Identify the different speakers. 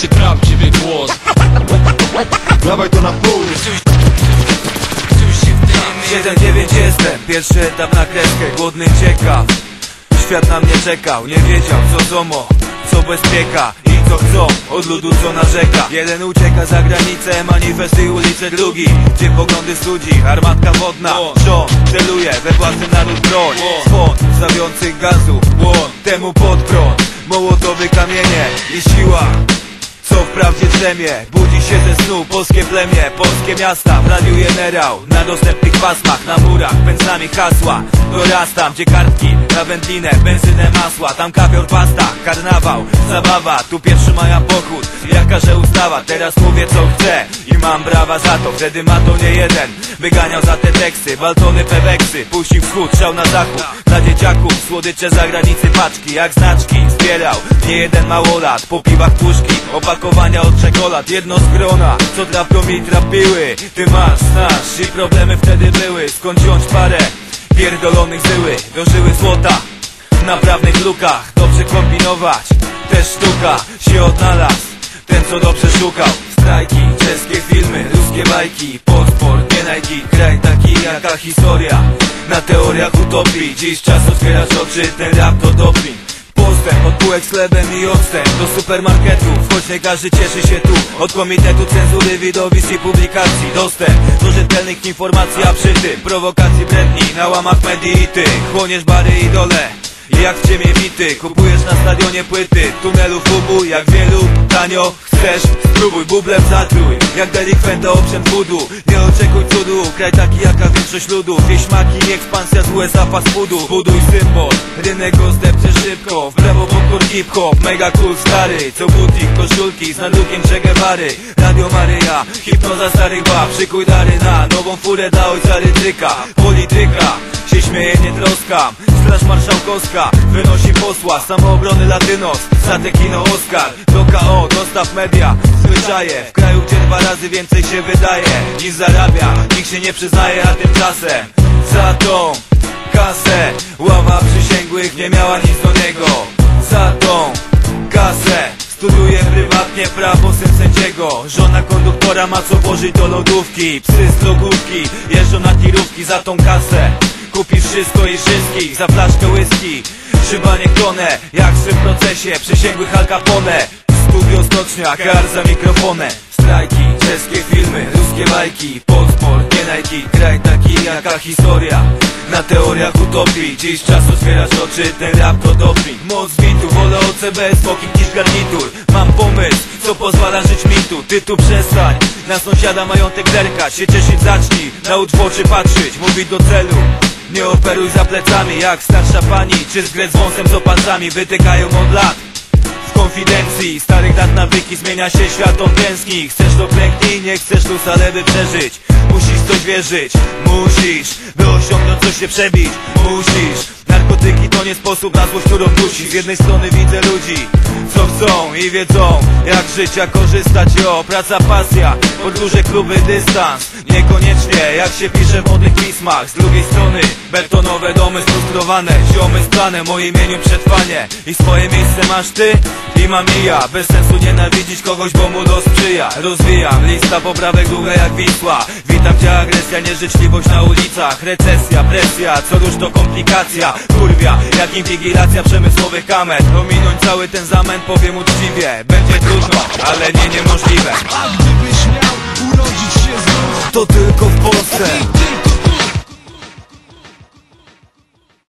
Speaker 1: czy prawdziwy głos.
Speaker 2: Dawaj to na pół.
Speaker 3: 7-9 jestem, pierwszy etap na kreskę. Głodny ciekaw, świat na mnie czekał. Nie wiedział co zomo, co bezpieka i co chcą od ludu co narzeka. Jeden ucieka za granicę, manifesty ulice. Drugi, gdzie poglądy studzi, armatka wodna. Rząd celuje we własny naród broń. Swąd stawiących gazu, temu pod prąd. Mołotowy kamienie i siła, co wprawdzie drzemie. Budzi się ze snu polskie plemię, polskie miasta. W radiu generał, na dostępnych pasmach, na murach pędzlami hasła. Dorastam, gdzie kartki na wędlinę, benzynę, masła. Tam kawior, pasta, karnawał, zabawa. Tu 1 maja pochód, jak każe ustawa. Teraz mówię co chcę i mam brawa za to. Wtedy ma to nie jeden wyganiał za te teksty. Baltony, peweksy, puścił wschód, szał na zachód. Dla dzieciaków słodycze za granicy, paczki jak znaczki zbierał nie jeden małolat. Po piwach puszki, opakowania od czekolad. Jedno z grona, co trawką mi trapiły. Ty masz, znasz i problemy wtedy były. Skąd wziąć parę pierdolonych zyły? Dożyły złota na prawnych lukach. Dobrze kombinować, też sztuka się odnalazł ten co dobrze szukał. Strajki, czeskie filmy, ruskie bajki, podsport, nie Nike. Kraj taki jaka historia na teoriach utopii. Dziś czas otwierać oczy, ten rap to doping. Postęp od półek z chlebem i odstęp do supermarketów, choć nie każdy cieszy się tu. Od komitetu cenzury, widowisk i publikacji. Dostęp do rzetelnych informacji, a przy tym prowokacji bredni na łamach medii. I ty chłoniesz bary i dole jak w ciemię bity. Kupujesz na stadionie płyty, tunelów ubu jak wielu. Tanio chcesz? Spróbuj, bublem zatrój jak delikwenta oprzęt voodoo. Nie oczekuj cudu, kraj taki jaka większość ludu. Wieśmaki i ekspansja z USA fast foodu. Buduj symbol, rynek go zdepcze szybko. W prawo popcorn hip-hop, mega cool stary. Co butik, koszulki z nalukiem Che Guevary. Radio Maryja, hipnoza starych bab. Szykuj dary na nową furę dla ojca rytryka. Polityka się śmieje, nie troskam. Straż marszałkowska wynosi posła. Samoobrony Latynos, za kino Oscar. Do KO, dostaw media, zwyczaje. W kraju gdzie 2 razy więcej się wydaje niż zarabia, nikt się nie przyznaje. A tymczasem za tą kasę ława przysięgłych nie miała nic do niego. Za tą kasę studiuje prywatnie prawo syn sędziego. Żona konduktora ma co włożyć do lodówki. Psy z drogówki jeżdżą na tirówki. Za tą kasę kupisz wszystko i wszystkich. Za flaszkę whisky szyba nie klonę jak w swym procesie przysięgłych Al Capone. Studio stocznia, kar za mikrofonem. Strajki, czeskie filmy, ruskie bajki, podsport, nie Nike. Kraj taki jaka historia na teoriach utopii. Dziś czas otwierać oczy, ten rap to doping. Moc bitu, wolę OCB, smoking niż garnitur. Mam pomysł, co pozwala żyć mitu. Ty tu przestań, na sąsiada majątek zerkać. Się cieszyć zacznij, naucz w oczy patrzeć. Mówić do celu, nie operuj za plecami jak starsza pani, czy zgret z wąsem z opancami. Wytykają od lat w konfidencji starych dat nawyki, zmienia się świat, on tęskni. Chcesz to klęknij, nie chcesz tu ale by przeżyć. Musisz w coś wierzyć, musisz, by osiągnąć coś się przebić. Musisz, narkotyki to nie sposób na złość, którą dusi. Z jednej strony widzę ludzi, co chcą i wiedzą jak życia korzystać. Jo, praca, pasja, podróże, kluby, dystans. Niekoniecznie jak się pisze w modnych pismach. Z drugiej strony betonowe domy sfrustrowane. Ziomy z planem o imieniu przetrwanie. I swoje miejsce masz ty i mam i ja. Bez sensu nienawidzić kogoś, bo mu los sprzyja. Rozwijam, lista poprawek długa jak Wisła. Witam cię agresja, nieżyczliwość na ulicach. Recesja, presja, co róż to komplikacja. Kurwia, jak inwigilacja przemysłowych kamer. Ominąć cały ten zamęt, powiem uczciwie. Będzie trudno, ale nie niemożliwe.
Speaker 2: A gdybyś miał urodzić się znów,
Speaker 3: to tylko w Polsce.
Speaker 2: I tylko